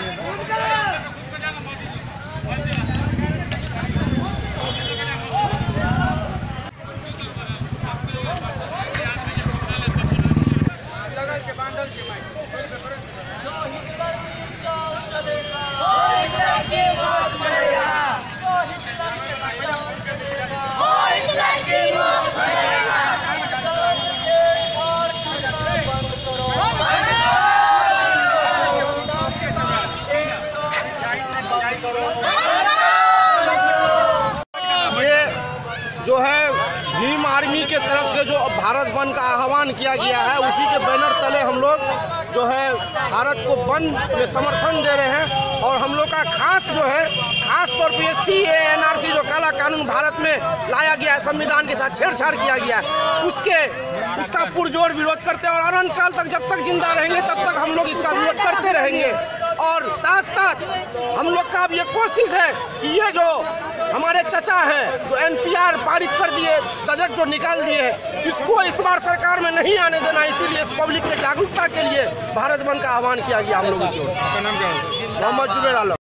जो है भीम आर्मी के तरफ से जो भारत बंद का आह्वान किया गया है, उसी के बैनर तले हम लोग जो है भारत को बंद में समर्थन दे रहे हैं। और हम लोग का खास तौर पे CANRC जो काला कानून भारत में लाया गया है, संविधान के साथ छेड़छाड़ किया गया है, उसका पुरजोर विरोध करते हैं। और अनंत काल तक जब तक जिंदा रहेंगे तब तक हम लोग इसका विरोध करते रहेंगे। और साथ साथ हम लोग का अब ये कोशिश है कि ये जो हमारे चचा हैं जो NPR पारित कर दिए, बजट जो निकाल दिए, इसको इस बार सरकार में नहीं आने देना। इसीलिए इस पब्लिक के जागरूकता के लिए भारत बंद का आह्वान किया गया हम लोगों की ओर से। मोहम्मद जुबैर आलम।